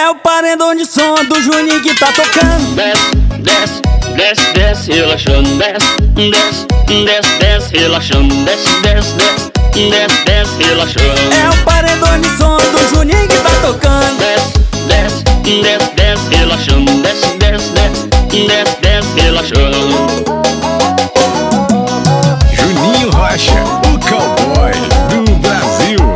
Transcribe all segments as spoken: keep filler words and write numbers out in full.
É o paredão de som do Juninho que tá tocando. Desce, desce, desce, desce, relaxando. Desce, desce, desce, desce, relaxando. Desce, desce, desce, desce, desce, relaxando. É o paredão de som do Juninho que tá tocando. Desce, desce, desce, desce, relaxando. Desce, desce, desce, desce, desce, relaxando. Juninho Rocha, o cowboy do Brasil.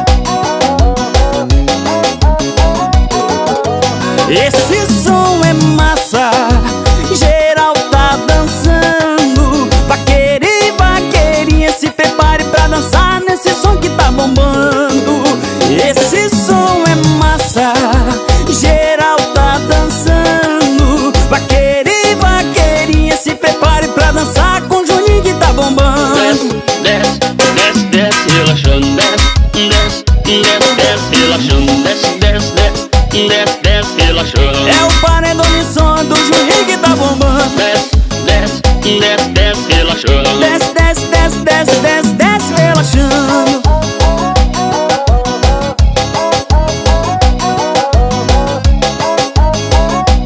Esse som é massa, geral tá dançando. Vaqueiro e vaqueirinha, se prepare pra dançar nesse som que tá bombando. Esse som é massa, geral tá dançando. Vaqueiro e vaqueirinha, se prepare pra dançar com o Juninho que tá bombando. Desce, desce, desce, desce, relaxando. Desce, desce, desce, desce, relaxando. Desce, desce, desce, desce, desce, relaxando. É o paredão de som do Juninho que tá bombando. Desce, desce, desce, desce, relaxando. Desce, desce, desce, desce, desce, desce, relaxando.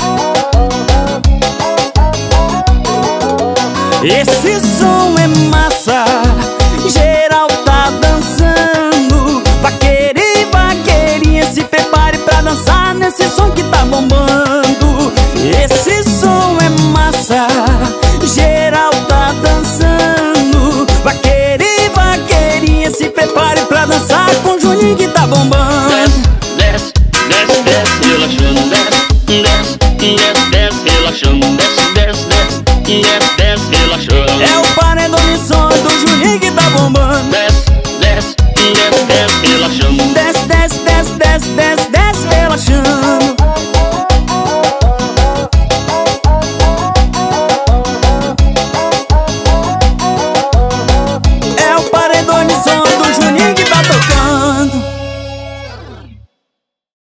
Esse som é massa,